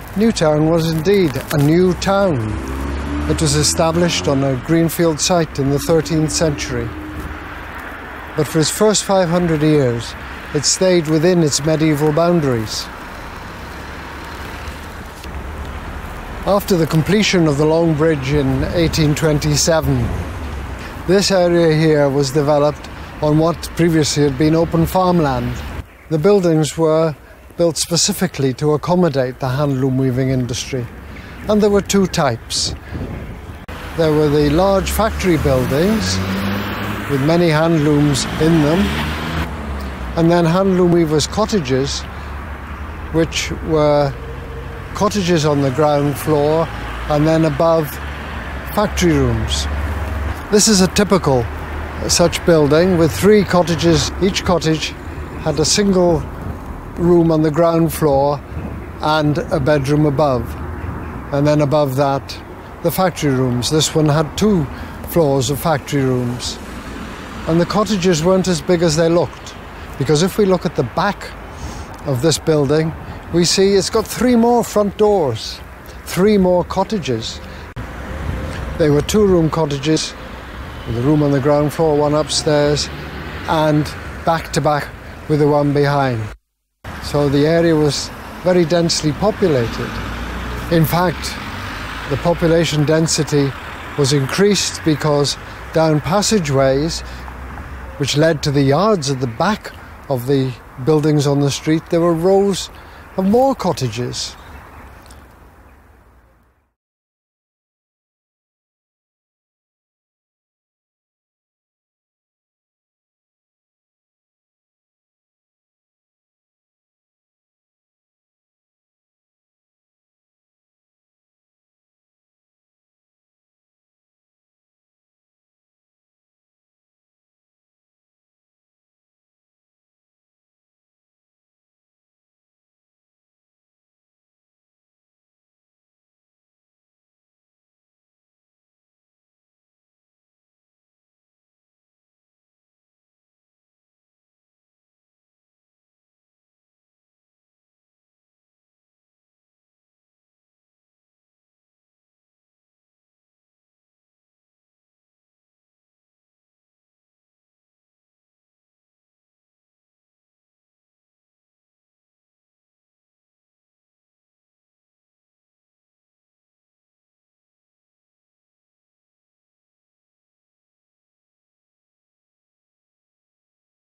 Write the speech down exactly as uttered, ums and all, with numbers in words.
Newtown was indeed a new town. It was established on a greenfield site in the thirteenth century. But for its first five hundred years, it stayed within its medieval boundaries. After the completion of the Long Bridge in eighteen twenty-seven, this area here was developed on what previously had been open farmland. The buildings were built specifically to accommodate the handloom weaving industry, and there were two types. There were the large factory buildings with many handlooms in them, and then handloom weavers' cottages, which were cottages on the ground floor and then above factory rooms. This is a typical such building with three cottages. Each cottage had a single room on the ground floor and a bedroom above, and then above that the factory rooms. This one had two floors of factory rooms, and the cottages weren't as big as they looked, because if we look at the back of this building, we see it's got three more front doors, three more cottages. They were two-room cottages with a room on the ground floor, one upstairs, and back-to-back with the one behind. So the area was very densely populated. In fact, the population density was increased because down passageways, which led to the yards at the back of the buildings on the street, there were rows of more cottages.